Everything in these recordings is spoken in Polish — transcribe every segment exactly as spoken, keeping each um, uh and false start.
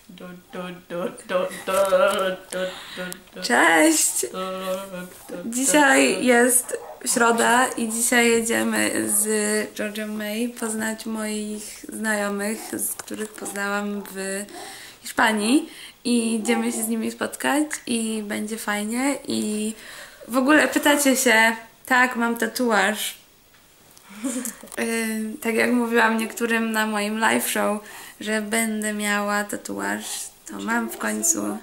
Cześć! Dzisiaj jest środa i dzisiaj jedziemy z Georgią May poznać moich znajomych, z których poznałam w Hiszpanii i idziemy się z nimi spotkać i będzie fajnie. I w ogóle pytacie się, tak, mam tatuaż. Yy, tak jak mówiłam niektórym na moim live show, że będę miała tatuaż, to mam w końcu.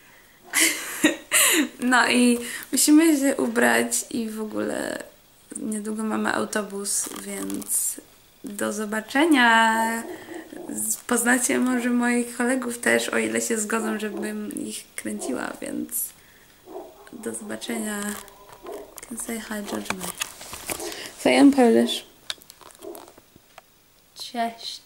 No i musimy się ubrać i w ogóle niedługo mamy autobus, więc do zobaczenia. Poznacie może moich kolegów też, o ile się zgodzą, żebym ich kręciła, więc do zobaczenia. Can say hi, Georgia May. Say in Polish. Cześć.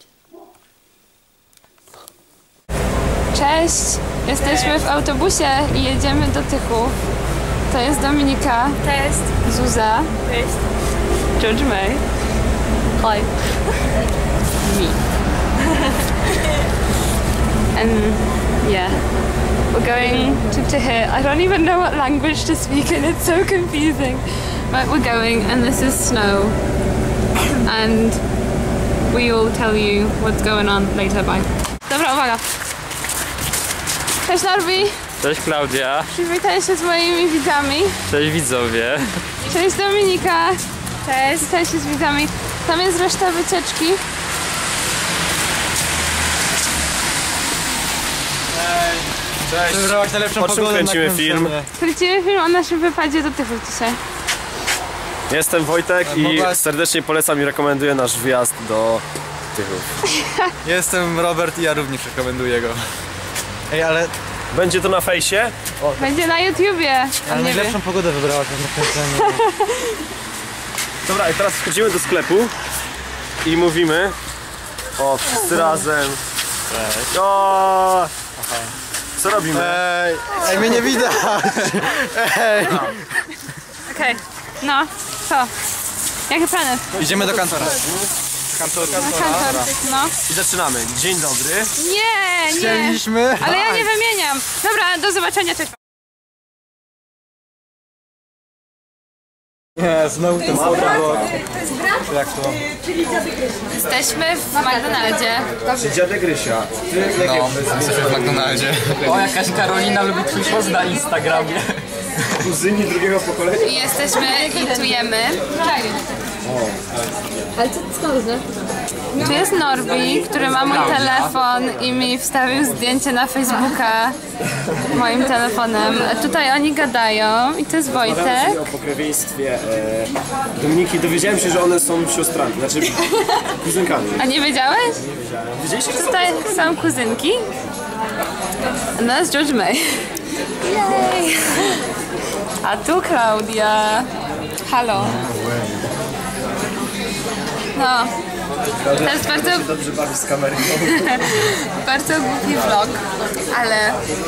Cześć! Jesteśmy w autobusie i jedziemy do Tychów. To jest Dominika. Cześć. Zuza. Cześć. Georgia May. Hi. Me. And yeah, we're going to Tychy. I don't even know what language to speak and it's so confusing. But we're going and this is snow. And we will tell you what's going on later. Bye. Dobra, uwaga. Cześć Norbi. Cześć Klaudia. Przywitaj się z moimi widzami. Cześć widzowie. Cześć Dominika. Cześć. Witaj się z widzami. Tam jest reszta wycieczki. Hej. Cześć. Wybrałaś najlepszą po czym pogodę kręcimy na film? Kręcimy film o naszym wypadzie do Tychów dzisiaj. Jestem Wojtek i Mogłaś... serdecznie polecam i rekomenduję nasz wyjazd do Tychów. Jestem Robert i ja również rekomenduję go. Ej, ale... Będzie to na fejsie? O, będzie na YouTubie. Ale najlepszą wie. pogodę wybrałaś na kręcenie. Dobra, i teraz wchodzimy do sklepu i mówimy. O, wszyscy razem. Cześć. O! Co robimy? Ej, ej, mnie nie widać! Ej! Okej, okay. No, co? Jakie plany? Idziemy do kantora. Kantor, kantor, no. I zaczynamy. Dzień dobry. Nie, nie. Chcieliśmy. Ale ja nie wymieniam. Dobra, do zobaczenia, cześć. Nie, znowu ten sam vlog. Jak to? Jesteśmy w McDonaldzie. Dziadek Rysia. No, jesteśmy w McDonaldzie. O, jakaś Karolina lubi twój post na Instagramie. Kuzyni drugiego pokolenia. I jesteśmy, intujemy. Ale co skąd znasz? Tu jest Norbi, który ma mój telefon i mi wstawił zdjęcie na Facebooka moim telefonem. A tutaj oni gadają i to jest Wojtek. O pokrewieństwie e, Dominiki. Dowiedziałem się, że one są siostrami, znaczy kuzynkami. A nie wiedziałeś? Nie wiedziałem. Wiedzieliście, że tutaj są kuzynki. A to jest Georgia May. Yay. A tu Klaudia. Halo. No. To jest bardzo... dobrze bawi z kamerą. bardzo głupi vlog, ale...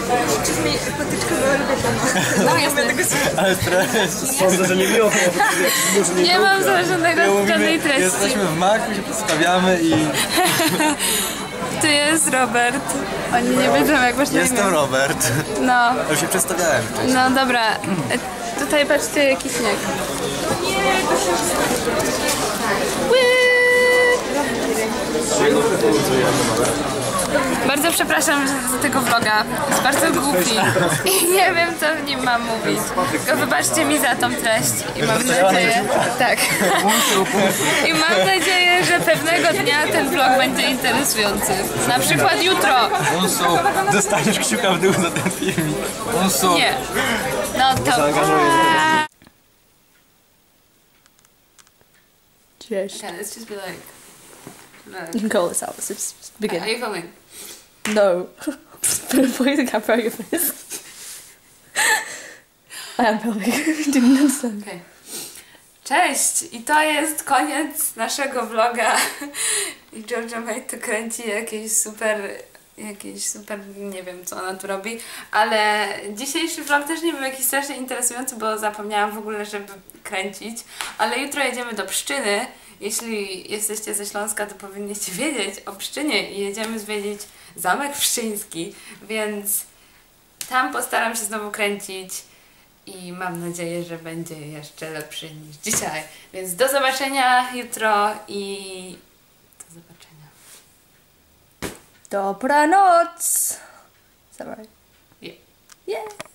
No jestem. Ale stres. Sądzę, że nie miło było. Nie mam żadnego żadnej treści. Jesteśmy w Macu, się przedstawiamy i... Tu jest Robert. Oni nie wiedzą, jak masz na imię. Jestem Robert. No. Już się przedstawiałem wcześniej. No dobra. Tutaj patrzcie, jaki śnieg. Bardzo przepraszam za tego vloga. Jest bardzo głupi. I nie wiem, co w nim mam mówić. Tylko wybaczcie mi za tą treść. I mam nadzieję... Tak. I mam nadzieję, że pewnego dnia ten vlog będzie interesujący. Na przykład jutro. Unsu, dostaniesz kciuka w dół za ten filmik. Unsu. Nie. No to... Cześć. Okay, let's just be like... You can call this out. Let's just begin. Are you filming? No. Point the camera at your face. I am filming. Didn't understand. Okay. Cześć! I to jest koniec naszego vloga. I Georgia May tu kręci jakieś super... Jakieś super... nie wiem, co ona tu robi. Ale dzisiejszy vlog też nie był jakiś strasznie interesujący, bo zapomniałam w ogóle, żeby kręcić. Ale jutro jedziemy do Pszczyny. Jeśli jesteście ze Śląska, to powinniście wiedzieć o Pszczynie i jedziemy zwiedzić Zamek Pszczyński, więc tam postaram się znowu kręcić i mam nadzieję, że będzie jeszcze lepszy niż dzisiaj. Więc do zobaczenia jutro i do zobaczenia. Dobranoc! Sorry. Yeah. Yeah.